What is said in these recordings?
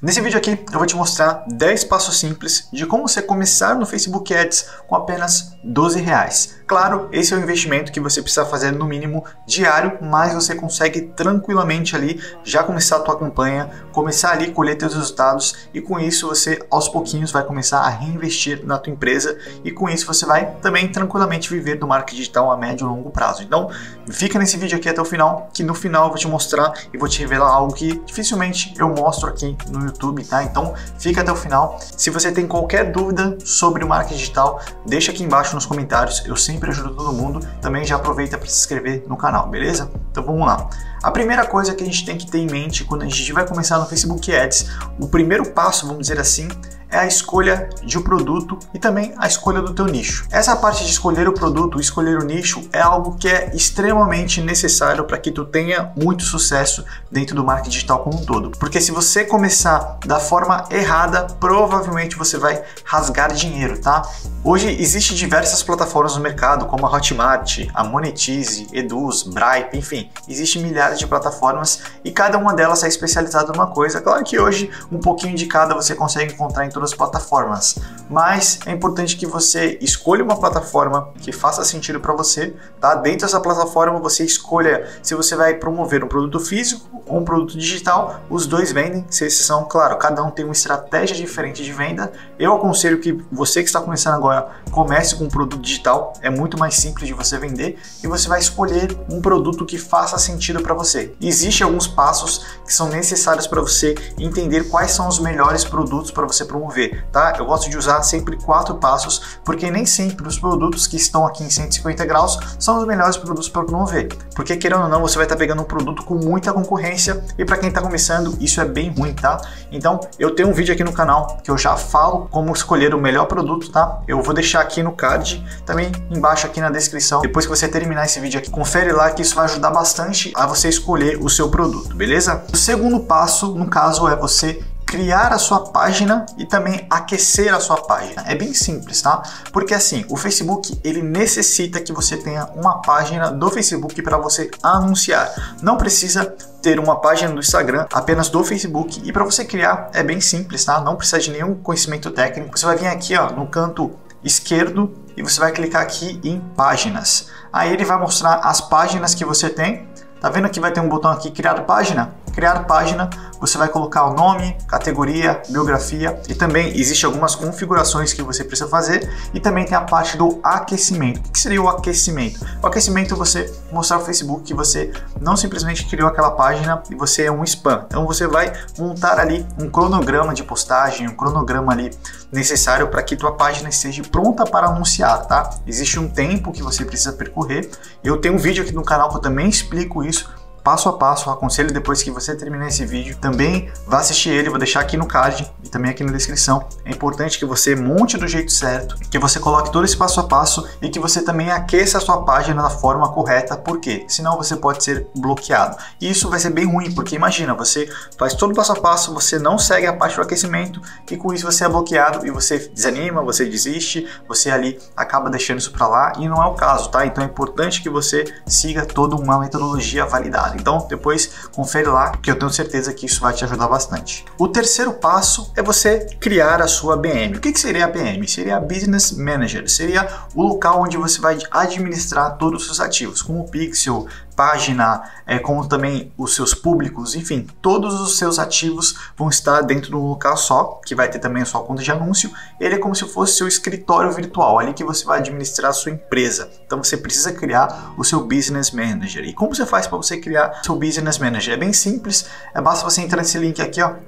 Nesse vídeo aqui eu vou te mostrar 10 passos simples de como você começar no Facebook Ads com apenas R$12. Claro, esse é um investimento que você precisa fazer no mínimo diário, mas você consegue tranquilamente ali já começar a tua campanha, começar ali a colher teus resultados e com isso você aos pouquinhos vai começar a reinvestir na tua empresa e com isso você vai também tranquilamente viver do marketing digital a médio e longo prazo. Então fica nesse vídeo aqui até o final, que no final eu vou te mostrar e vou te revelar algo que dificilmente eu mostro aqui no YouTube, tá? Então fica até o final. Se você tem qualquer dúvida sobre o marketing digital, deixa aqui embaixo nos comentários, eu sempre ajudo todo mundo. Também já aproveita para se inscrever no canal, beleza? Então vamos lá. A primeira coisa que a gente tem que ter em mente quando a gente vai começar no Facebook Ads, o primeiro passo, vamos dizer assim, é a escolha de um produto e também a escolha do teu nicho. Essa parte de escolher o produto, escolher o nicho, é algo que é extremamente necessário para que tu tenha muito sucesso dentro do marketing digital como um todo. Porque se você começar da forma errada, provavelmente você vai rasgar dinheiro, tá? Hoje existem diversas plataformas no mercado, como a Hotmart, a Monetize, Eduz, Bripe, enfim, existem milhares de plataformas e cada uma delas é especializada numa coisa. Claro que hoje um pouquinho de cada você consegue encontrar em todas as plataformas, mas é importante que você escolha uma plataforma que faça sentido para você, tá? Dentro dessa plataforma você escolha se você vai promover um produto físico ou um produto digital, os dois vendem, sem exceção, claro, cada um tem uma estratégia diferente de venda. Eu aconselho que você que está começando agora, comece com um produto digital, é muito mais simples de você vender e você vai escolher um produto que faça sentido para você. Existem alguns passos que são necessários para você entender quais são os melhores produtos para você promover, tá? Eu gosto de usar sempre 4 passos, porque nem sempre os produtos que estão aqui em 150 graus são os melhores produtos para promover, porque querendo ou não, você vai estar pegando um produto com muita concorrência e para quem está começando, isso é bem ruim, tá? Então, eu tenho um vídeo aqui no canal que eu já falo como escolher o melhor produto, tá? Eu vou deixar aqui no card, também embaixo aqui na descrição. Depois que você terminar esse vídeo aqui, confere lá que isso vai ajudar bastante a você escolher o seu produto, beleza? O segundo passo, no caso, é você criar a sua página e também aquecer a sua página. É bem simples, tá? Porque assim, o Facebook, ele necessita que você tenha uma página do Facebook para você anunciar. Não precisa ter uma página do Instagram, apenas do Facebook. E para você criar é bem simples, tá? Não precisa de nenhum conhecimento técnico. Você vai vir aqui, ó, no canto esquerdo e você vai clicar aqui em páginas. Aí ele vai mostrar as páginas que você tem. Tá vendo que vai ter um botão aqui, criar página? Criar página, você vai colocar o nome, categoria, biografia e também existe algumas configurações que você precisa fazer e também tem a parte do aquecimento. O que seria o aquecimento? O aquecimento é você mostrar ao Facebook que você não simplesmente criou aquela página e você é um spam. Então você vai montar ali um cronograma de postagem, um cronograma ali necessário para que tua página esteja pronta para anunciar, tá? Existe um tempo que você precisa percorrer. Eu tenho um vídeo aqui no canal que eu também explico isso passo a passo. Eu aconselho depois que você terminar esse vídeo, também vá assistir ele, vou deixar aqui no card e também aqui na descrição. É importante que você monte do jeito certo, que você coloque todo esse passo a passo e que você também aqueça a sua página da forma correta, porque senão você pode ser bloqueado. E isso vai ser bem ruim, porque imagina, você faz todo o passo a passo, você não segue a parte do aquecimento e com isso você é bloqueado e você desanima, você desiste, você ali acaba deixando isso para lá e não é o caso, tá? Então é importante que você siga toda uma metodologia validada. Então depois confere lá que eu tenho certeza que isso vai te ajudar bastante. O terceiro passo é você criar a sua BM. O que seria a BM? Seria a Business Manager, seria o local onde você vai administrar todos os seus ativos, como o Pixel, página, como também os seus públicos, enfim, todos os seus ativos vão estar dentro de um local só, que vai ter também a sua conta de anúncio. Ele é como se fosse seu escritório virtual, ali que você vai administrar a sua empresa. Então você precisa criar o seu Business Manager. E como você faz para você criar seu Business Manager? É bem simples, basta você entrar nesse link aqui, ó,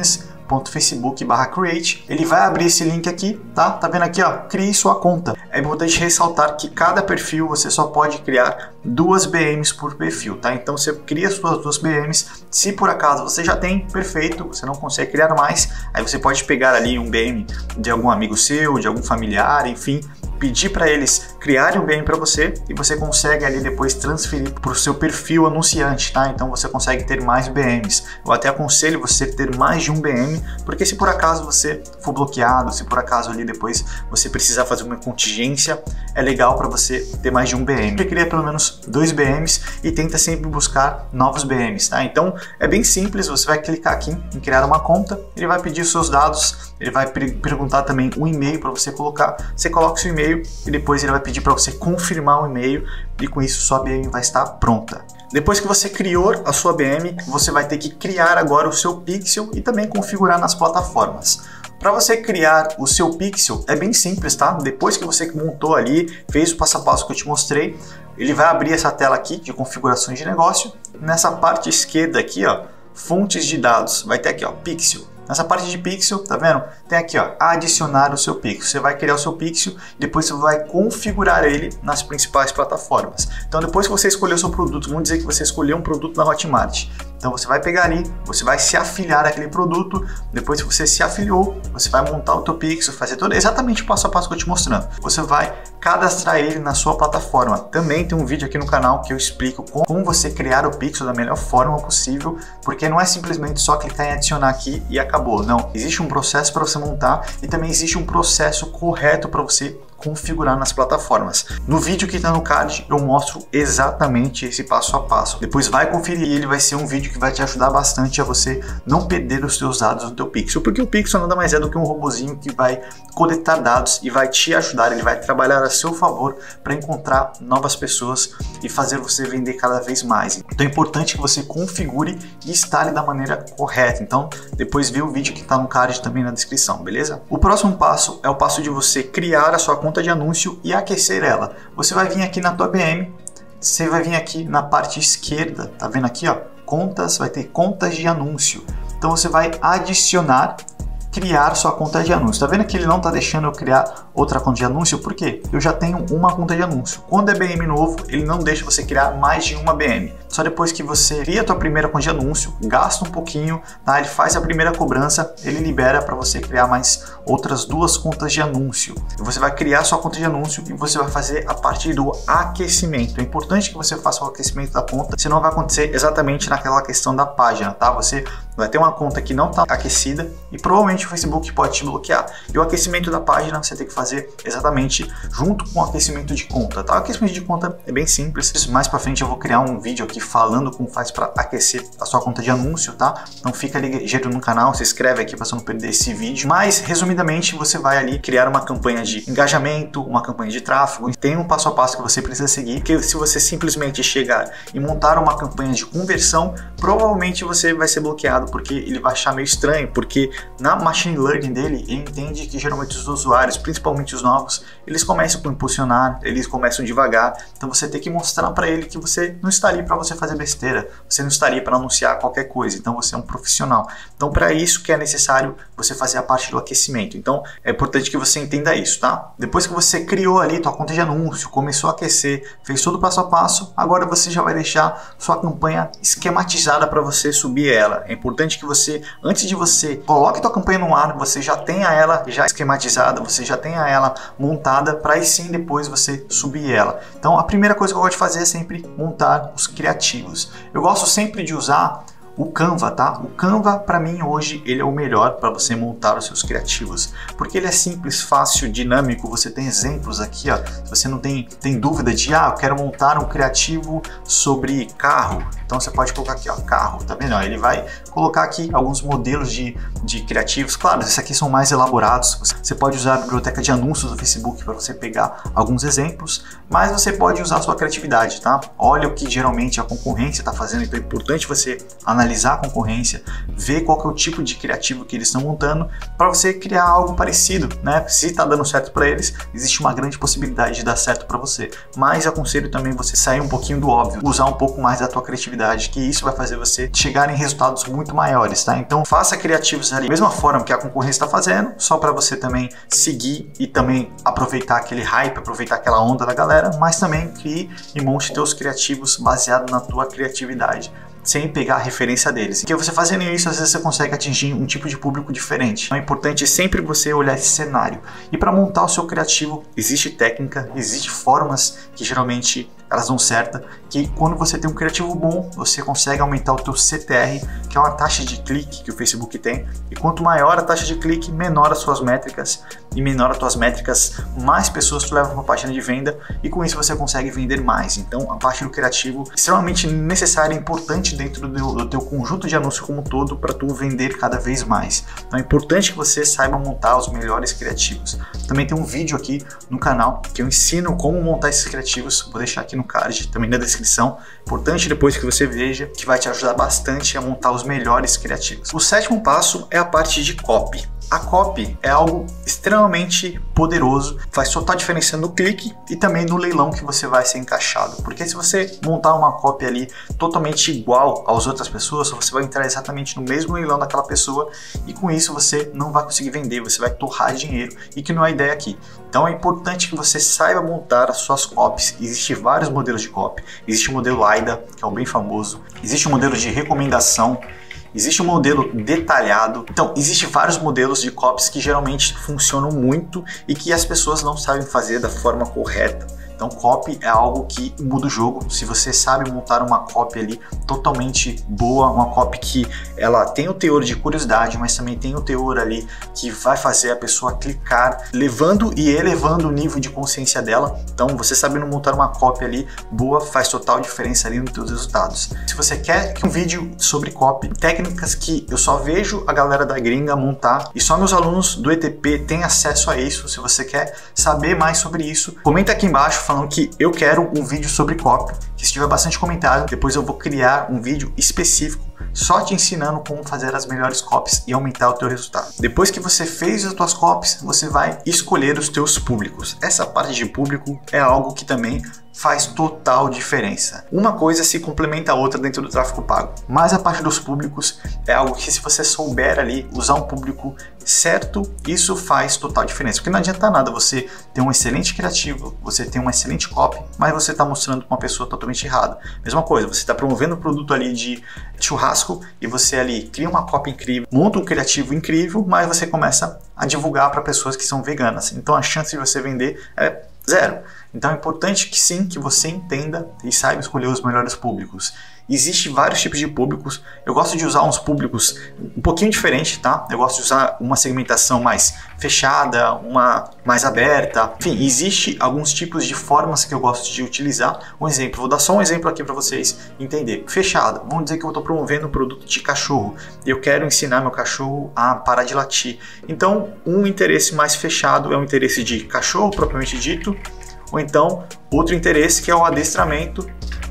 business.facebook/create. Ele vai abrir esse link aqui, tá? Tá vendo aqui, ó, crie sua conta. É importante ressaltar que cada perfil você só pode criar 2 BMs por perfil, tá? Então você cria suas 2 BMs. Se por acaso você já tem, perfeito, você não consegue criar mais, aí você pode pegar ali um BM de algum amigo seu, de algum familiar, enfim, pedir para eles criarem um BM para você e você consegue ali depois transferir para o seu perfil anunciante, tá? Então você consegue ter mais BMs. Eu até aconselho você ter mais de um BM, porque se por acaso você for bloqueado, se por acaso ali depois você precisar fazer uma contingência, é legal para você ter mais de um BM. Você cria pelo menos 2 BMs e tenta sempre buscar novos BMs, tá? Então é bem simples, você vai clicar aqui em criar uma conta, ele vai pedir os seus dados, ele vai perguntar também um e-mail para você colocar, você coloca o seu e-mail e depois ele vai pedir para você confirmar o e-mail e com isso sua BM vai estar pronta. Depois que você criou a sua BM, você vai ter que criar agora o seu pixel e também configurar nas plataformas. Para você criar o seu pixel é bem simples, tá? Depois que você montou ali, fez o passo a passo que eu te mostrei, ele vai abrir essa tela aqui de configurações de negócio. Nessa parte esquerda aqui, ó, fontes de dados, vai ter aqui, ó, pixel. Nessa parte de pixel, tá vendo? Tem aqui, ó, adicionar o seu pixel. Você vai criar o seu pixel, depois você vai configurar ele nas principais plataformas. Então, depois que você escolher o seu produto, vamos dizer que você escolheu um produto na Hotmart. Então, você vai pegar ali, você vai se afiliar àquele produto. Depois que você se afiliou, você vai montar o teu pixel, fazer todo exatamente o passo a passo que eu te mostrando. Você vai cadastrar ele na sua plataforma. Também tem um vídeo aqui no canal que eu explico como você criar o pixel da melhor forma possível, porque não é simplesmente só clicar em adicionar aqui e acabou. Não, existe um processo para você montar e também existe um processo correto para você configurar nas plataformas. No vídeo que está no card eu mostro exatamente esse passo a passo. Depois vai conferir, ele vai ser um vídeo que vai te ajudar bastante a você não perder os seus dados no teu pixel, porque o pixel nada mais é do que um robozinho que vai coletar dados e vai te ajudar, ele vai trabalhar a seu favor para encontrar novas pessoas e fazer você vender cada vez mais. Então é importante que você configure e instale da maneira correta. Então depois vê o vídeo que está no card também na descrição, beleza? O próximo passo é o passo de você criar a sua conta de anúncio e aquecer ela. Você vai vir aqui na tua BM, você vai vir aqui na parte esquerda, tá vendo aqui, ó, contas, vai ter contas de anúncio. Então você vai adicionar, criar sua conta de anúncio. Tá vendo que ele não tá deixando eu criar outra conta de anúncio? Por quê? Eu já tenho uma conta de anúncio. Quando é BM novo, ele não deixa você criar mais de uma BM. Só depois que você cria a tua primeira conta de anúncio, gasta um pouquinho, tá? Ele faz a primeira cobrança, ele libera para você criar mais outras 2 contas de anúncio. E você vai criar sua conta de anúncio e você vai fazer a partir do aquecimento. É importante que você faça o aquecimento da conta, senão vai acontecer exatamente naquela questão da página, tá? Você vai ter uma conta que não está aquecida e provavelmente o Facebook pode te bloquear. E o aquecimento da página você tem que fazer exatamente junto com o aquecimento de conta, tá? O aquecimento de conta é bem simples. Mais para frente eu vou criar um vídeo aqui falando como faz para aquecer a sua conta de anúncio, tá? Então fica ligeiro no canal, se inscreve aqui para você não perder esse vídeo. Mas resumidamente você vai ali criar uma campanha de engajamento, uma campanha de tráfego. Tem um passo a passo que você precisa seguir, que se você simplesmente chegar e montar uma campanha de conversão, provavelmente você vai ser bloqueado, porque ele vai achar meio estranho, porque na machine learning dele, ele entende que geralmente os usuários, principalmente os novos, eles começam com impulsionar, eles começam devagar, então você tem que mostrar para ele que você não está ali para você fazer besteira, você não está ali para anunciar qualquer coisa, então você é um profissional. Então para isso que é necessário você fazer a parte do aquecimento, então é importante que você entenda isso, tá? Depois que você criou ali tua conta de anúncio, começou a aquecer, fez todo o passo a passo, agora você já vai deixar sua campanha esquematizada para você subir ela. É importante que você, antes de você coloque tua campanha no ar, você já tenha ela já esquematizada, você já tenha ela montada, para aí sim depois você subir ela. Então a primeira coisa que eu gosto de fazer é sempre montar os criativos. Eu gosto sempre de usar o Canva, tá? O Canva, para mim, hoje, ele é o melhor para você montar os seus criativos, porque ele é simples, fácil, dinâmico, você tem exemplos aqui, ó, se você não tem dúvida de, eu quero montar um criativo sobre carro, então você pode colocar aqui, ó, carro, tá vendo? Ele vai colocar aqui alguns modelos de criativos, claro, esses aqui são mais elaborados, você pode usar a biblioteca de anúncios do Facebook para você pegar alguns exemplos, mas você pode usar a sua criatividade, tá? Olha o que geralmente a concorrência está fazendo, então é importante você analisar a concorrência, ver qual que é o tipo de criativo que eles estão montando para você criar algo parecido, né? Se está dando certo para eles, existe uma grande possibilidade de dar certo para você, mas aconselho também você sair um pouquinho do óbvio, usar um pouco mais da tua criatividade, que isso vai fazer você chegar em resultados muito maiores, tá? Então faça criativos ali, da mesma forma que a concorrência está fazendo, só para você também seguir e também aproveitar aquele hype, aproveitar aquela onda da galera, mas também crie e monte teus criativos baseado na tua criatividade. sem pegar a referência deles. Porque você fazendo isso, às vezes você consegue atingir um tipo de público diferente. Então é importante sempre você olhar esse cenário. E para montar o seu criativo, existe técnica, existe formas que geralmente elas dão certo, que quando você tem um criativo bom, você consegue aumentar o teu CTR, que é uma taxa de clique que o Facebook tem, e quanto maior a taxa de clique, menor as suas métricas, e menor as tuas métricas, mais pessoas tu leva para uma página de venda, e com isso você consegue vender mais. Então a parte do criativo é extremamente necessária e importante dentro do teu conjunto de anúncios como um todo, para tu vender cada vez mais. Então é importante que você saiba montar os melhores criativos. Também tem um vídeo aqui no canal que eu ensino como montar esses criativos, vou deixar aqui no card, também na descrição. Importante depois que você veja, que vai te ajudar bastante a montar os melhores criativos. O sétimo passo é a parte de copy. A copy é algo extremamente poderoso, faz total diferença no clique e também no leilão que você vai ser encaixado. Porque se você montar uma copy ali totalmente igual às outras pessoas, você vai entrar exatamente no mesmo leilão daquela pessoa e com isso você não vai conseguir vender, você vai torrar dinheiro, e que não é a ideia aqui. Então é importante que você saiba montar as suas copies. Existem vários modelos de copy. Existe o modelo AIDA, que é o bem famoso. Existe o modelo de recomendação. Existe um modelo detalhado. Então, existem vários modelos de copies que geralmente funcionam muito e que as pessoas não sabem fazer da forma correta. Então, copy é algo que muda o jogo. Se você sabe montar uma copy ali totalmente boa, uma copy que ela tem o teor de curiosidade, mas também tem o teor ali que vai fazer a pessoa clicar, levando e elevando o nível de consciência dela. Então, você sabendo montar uma copy ali boa faz total diferença ali nos seus resultados. Se você quer um vídeo sobre copy, técnicas que eu só vejo a galera da gringa montar e só meus alunos do ETP têm acesso a isso. Se você quer saber mais sobre isso, comenta aqui embaixo falando que eu quero um vídeo sobre copy, que se tiver bastante comentário, depois eu vou criar um vídeo específico só te ensinando como fazer as melhores copies e aumentar o teu resultado. Depois que você fez as tuas copies, você vai escolher os teus públicos. Essa parte de público é algo que também faz total diferença. Uma coisa se complementa a outra dentro do tráfego pago, mas a parte dos públicos é algo que, se você souber ali usar um público certo, isso faz total diferença. Porque não adianta nada você ter um excelente criativo, você ter uma excelente copy, mas você está mostrando para uma pessoa totalmente errada. Mesma coisa, você está promovendo um produto ali de churrasco e você ali cria uma copy incrível, monta um criativo incrível, mas você começa a divulgar para pessoas que são veganas. Então a chance de você vender é zero. Então é importante que sim, que você entenda e saiba escolher os melhores públicos. Existem vários tipos de públicos. Eu gosto de usar uns públicos um pouquinho diferentes, tá? Eu gosto de usar uma segmentação mais fechada, uma mais aberta. Enfim, existe alguns tipos de formas que eu gosto de utilizar. Um exemplo, vou dar só um exemplo aqui para vocês entenderem. Fechada, vamos dizer que eu estou promovendo um produto de cachorro. Eu quero ensinar meu cachorro a parar de latir. Então, um interesse mais fechado é o interesse de cachorro propriamente dito, ou então outro interesse que é o adestramento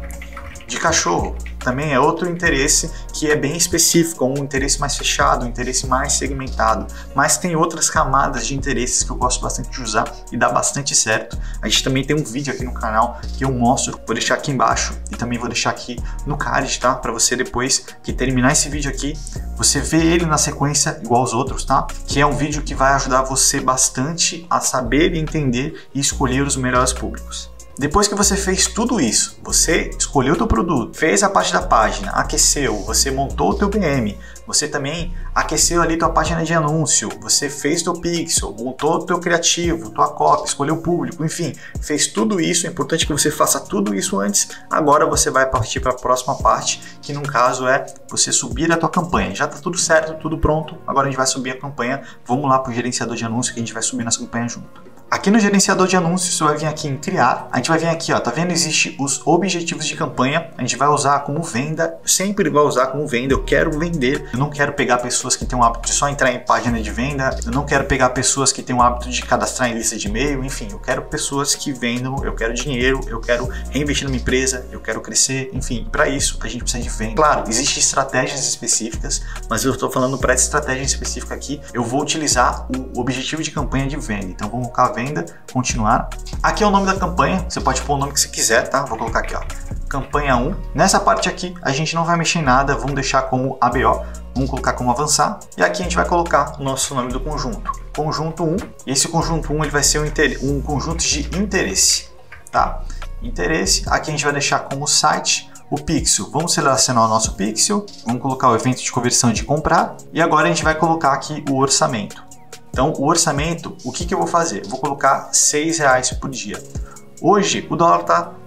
de cachorro. Também é outro interesse que é bem específico, um interesse mais fechado, um interesse mais segmentado. Mas tem outras camadas de interesses que eu gosto bastante de usar e dá bastante certo. A gente também tem um vídeo aqui no canal que eu mostro, vou deixar aqui embaixo e também vou deixar aqui no card, tá? Para você, depois que terminar esse vídeo aqui, você vê ele na sequência igual aos outros, tá? Que é um vídeo que vai ajudar você bastante a saber, entender e escolher os melhores públicos. Depois que você fez tudo isso, você escolheu o teu produto, fez a parte da página, aqueceu, você montou o teu PM, você também aqueceu ali tua página de anúncio, você fez teu pixel, montou o teu criativo, tua copy, escolheu o público, enfim, fez tudo isso. É importante que você faça tudo isso antes. Agora você vai partir para a próxima parte, que no caso é você subir a tua campanha. Já está tudo certo, tudo pronto, agora a gente vai subir a campanha. Vamos lá para o gerenciador de anúncio que a gente vai subir nossa campanha junto. Aqui no gerenciador de anúncios, você vai vir aqui em criar, a gente vai vir aqui, ó, tá vendo? Existe os objetivos de campanha, a gente vai usar como venda, sempre vai usar como venda. Eu quero vender, eu não quero pegar pessoas que têm o hábito de só entrar em página de venda, eu não quero pegar pessoas que têm o hábito de cadastrar em lista de e-mail, enfim, eu quero pessoas que vendam, eu quero dinheiro, eu quero reinvestir na minha empresa, eu quero crescer, enfim, para isso a gente precisa de venda. Claro, existem estratégias específicas, mas eu estou falando para essa estratégia específica aqui, eu vou utilizar o objetivo de campanha de venda. Então vamos colocar venda, continuar. Aqui é o nome da campanha, você pode pôr o nome que você quiser, tá? Vou colocar aqui, ó, campanha 1. Nessa parte aqui a gente não vai mexer em nada, vamos deixar como ABO, vamos colocar como avançar. E aqui a gente vai colocar o nosso nome do conjunto, conjunto 1. E esse conjunto 1 ele vai ser um conjunto de interesse, tá? Interesse. Aqui a gente vai deixar como site, O pixel, vamos selecionar o nosso pixel, vamos colocar o evento de conversão de comprar e agora a gente vai colocar aqui o orçamento. Então, o orçamento, o que eu vou fazer? Vou colocar R$6 por dia. Hoje, o dólar está R$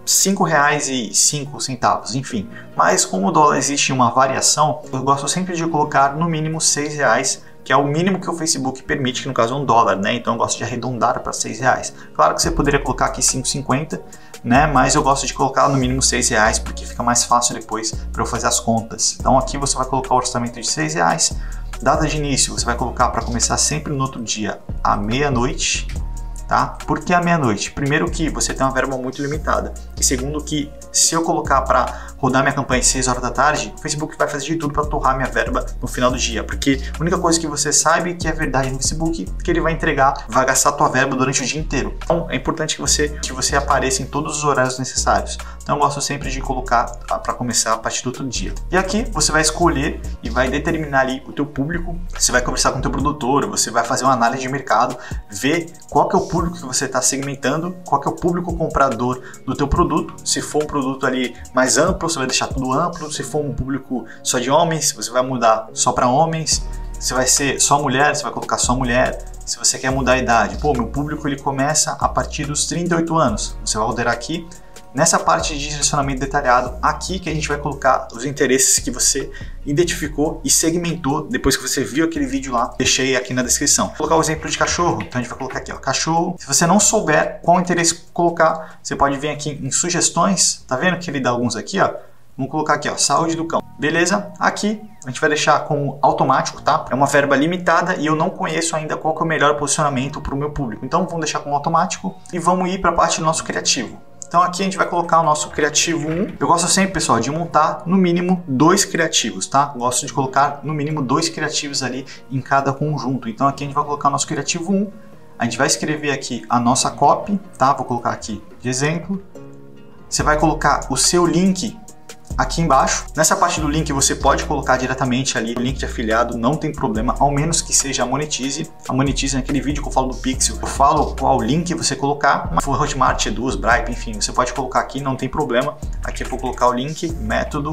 5,05, enfim. Mas como o dólar existe uma variação, eu gosto sempre de colocar no mínimo R$6, que é o mínimo que o Facebook permite, que no caso é $1, né? Então eu gosto de arredondar para R$6. Claro que você poderia colocar aqui 5,50, né? Mas eu gosto de colocar no mínimo R$6, porque fica mais fácil depois para eu fazer as contas. Então aqui você vai colocar o orçamento de R$6. Data de início, você vai colocar para começar sempre no outro dia, à meia-noite, tá? Por que à meia-noite? Primeiro que você tem uma verba muito limitada. E segundo que se eu colocar para rodar minha campanha às 6 horas da tarde, o Facebook vai fazer de tudo para torrar minha verba no final do dia. Porque a única coisa que você sabe que é verdade no Facebook é que ele vai entregar, vai gastar a tua verba durante o dia inteiro. Então é importante que você apareça em todos os horários necessários. Então eu gosto sempre de colocar para começar a partir do outro dia. E aqui você vai escolher e vai determinar ali o teu público. Você vai conversar com o teu produtor, você vai fazer uma análise de mercado, ver qual que é o público que você está segmentando, qual que é o público comprador do teu produto. Se for um produto ali mais amplo, você vai deixar tudo amplo. Se for um público só de homens, você vai mudar só para homens. Se vai ser só mulher, você vai colocar só mulher. Se você quer mudar a idade, meu público ele começa a partir dos 38 anos. Você vai alterar aqui. Nessa parte de direcionamento detalhado, aqui que a gente vai colocar os interesses que você identificou e segmentou depois que você viu aquele vídeo lá, deixei aqui na descrição. Vou colocar o exemplo de cachorro, então a gente vai colocar aqui, ó, cachorro. Se você não souber qual interesse colocar, você pode vir aqui em sugestões, tá vendo que ele dá alguns aqui, ó? Vamos colocar aqui, ó, saúde do cão. Beleza? Aqui a gente vai deixar como automático, tá? É uma verba limitada e eu não conheço ainda qual que é o melhor posicionamento para o meu público. Então vamos deixar como automático e vamos ir para a parte do nosso criativo. Então aqui a gente vai colocar o nosso criativo 1. Eu gosto sempre, pessoal, de montar no mínimo 2 criativos, tá? Gosto de colocar no mínimo 2 criativos ali em cada conjunto. Então aqui a gente vai colocar o nosso criativo 1. A gente vai escrever aqui a nossa copy, tá? Vou colocar aqui de exemplo. Você vai colocar o seu link aqui embaixo. Nessa parte do link você pode colocar diretamente ali o link de afiliado, não tem problema, ao menos que seja a Monetize. A Monetize, naquele vídeo que eu falo do Pixel, eu falo qual link você colocar. Se for Hotmart, Eduz, Bripe, enfim, você pode colocar aqui, não tem problema. Aqui eu vou colocar o link método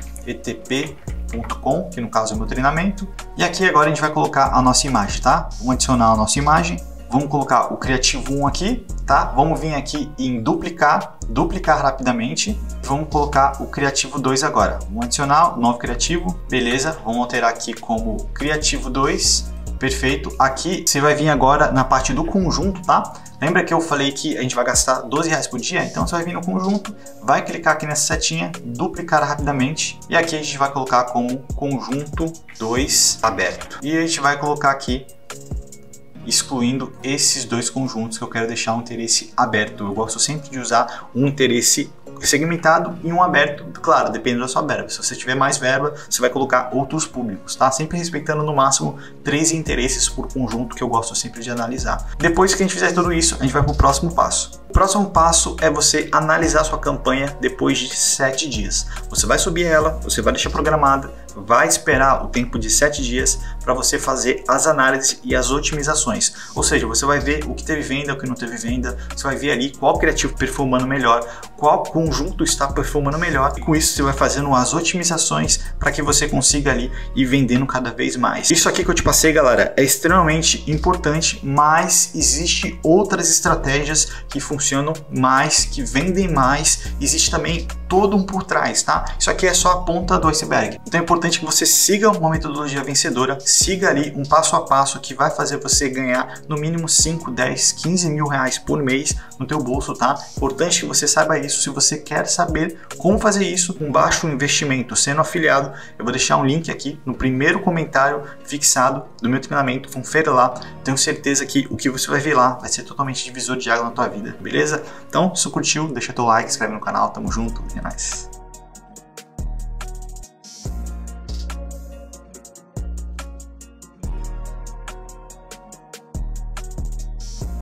etp.com, que no caso é o meu treinamento. E aqui agora a gente vai colocar a nossa imagem, tá? Vamos adicionar a nossa imagem. Vamos colocar o criativo 1 aqui, tá? Vamos vir aqui em duplicar rapidamente. Vamos colocar o criativo 2 agora. Vamos adicionar o novo criativo, beleza? Vamos alterar aqui como criativo 2, perfeito. Aqui você vai vir agora na parte do conjunto, tá? Lembra que eu falei que a gente vai gastar R$12 por dia? Então você vai vir no conjunto, vai clicar aqui nessa setinha, duplicar rapidamente e aqui a gente vai colocar como conjunto 2 aberto. E a gente vai colocar aqui excluindo esses 2 conjuntos que eu quero deixar um interesse aberto. Eu gosto sempre de usar um interesse segmentado e um aberto, claro, depende da sua verba. Se você tiver mais verba, você vai colocar outros públicos, tá? Sempre respeitando no máximo 3 interesses por conjunto, que eu gosto sempre de analisar. Depois que a gente fizer tudo isso, a gente vai para o próximo passo. O próximo passo é você analisar sua campanha depois de 7 dias. Você vai subir ela, você vai deixar programada, vai esperar o tempo de 7 dias para você fazer as análises e as otimizações. Ou seja, você vai ver o que teve venda, o que não teve venda, você vai ver ali qual criativo performando melhor, qual conjunto está performando melhor. E com isso você vai fazendo as otimizações para que você consiga ali ir vendendo cada vez mais. Isso aqui que eu te passei, galera, é extremamente importante, mas existe outras estratégias que funcionam mais, que vendem mais. Existe também todo um por trás, tá? Isso aqui é só a ponta do iceberg. Então é importante que você siga uma metodologia vencedora, siga ali um passo a passo que vai fazer você ganhar no mínimo 5, 10, 15 mil reais por mês no teu bolso, tá? Importante que você saiba isso. Se você quer saber como fazer isso com baixo investimento sendo afiliado, eu vou deixar um link aqui no primeiro comentário fixado do meu treinamento. Confere lá, tenho certeza que o que você vai ver lá vai ser totalmente divisor de água na tua vida, beleza? Então, se você curtiu, deixa teu like, inscreve no canal, tamo junto, e mais.